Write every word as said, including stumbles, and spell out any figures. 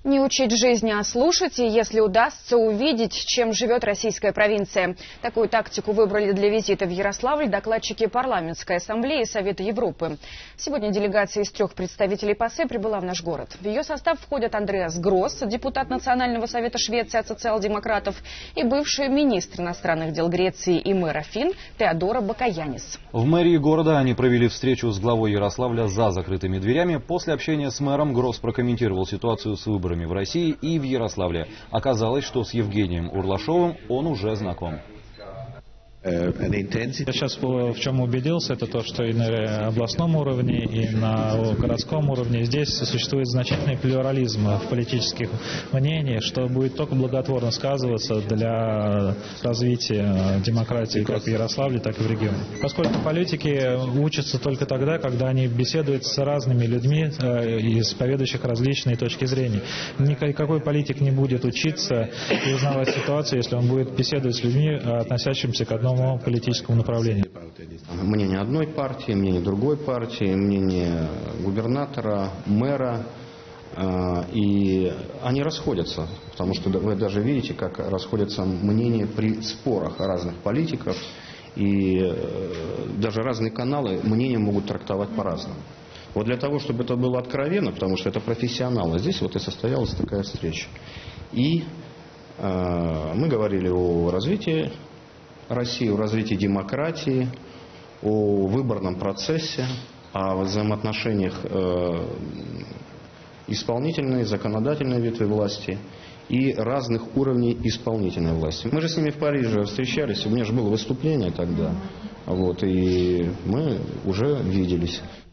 Не учить жизни, а слушать, и, если удастся, увидеть, чем живет российская провинция. Такую тактику выбрали для визита в Ярославль докладчики Парламентской ассамблеи Совета Европы. Сегодня делегация из трех представителей ПАСЕ прибыла в наш город. В ее состав входят Андреас Гросс, депутат Национального совета Швеции от социал-демократов, и бывший министр иностранных дел Греции и мэр Афин Теодора Бакаянис. В мэрии города они провели встречу с главой Ярославля за закрытыми дверями. После общения с мэром Гросс прокомментировал ситуацию с выборами в России и в Ярославле. Оказалось, что с Евгением Урлашовым он уже знаком. Я сейчас в чем убедился, это то, что и на областном уровне, и на городском уровне здесь существует значительный плюрализм в политических мнениях, что будет только благотворно сказываться для развития демократии как в Ярославле, так и в регионе. Поскольку политики учатся только тогда, когда они беседуют с разными людьми, исповедующих различные точки зрения. Никакой политик не будет учиться и узнавать ситуацию, если он будет беседовать с людьми, относящимися к одному политическому направлению. Мнение одной партии, мнение другой партии, мнение губернатора, мэра, и они расходятся, потому что вы даже видите, как расходятся мнения при спорах разных политиков, и даже разные каналы мнения могут трактовать по-разному. Вот для того, чтобы это было откровенно, потому что это профессионалы, здесь вот и состоялась такая встреча. И э, мы говорили о развитии России, о развитии демократии, о выборном процессе, о взаимоотношениях э, исполнительной, законодательной ветви власти и разных уровней исполнительной власти. Мы же с ними в Париже встречались, у меня же было выступление тогда, вот, и мы уже виделись.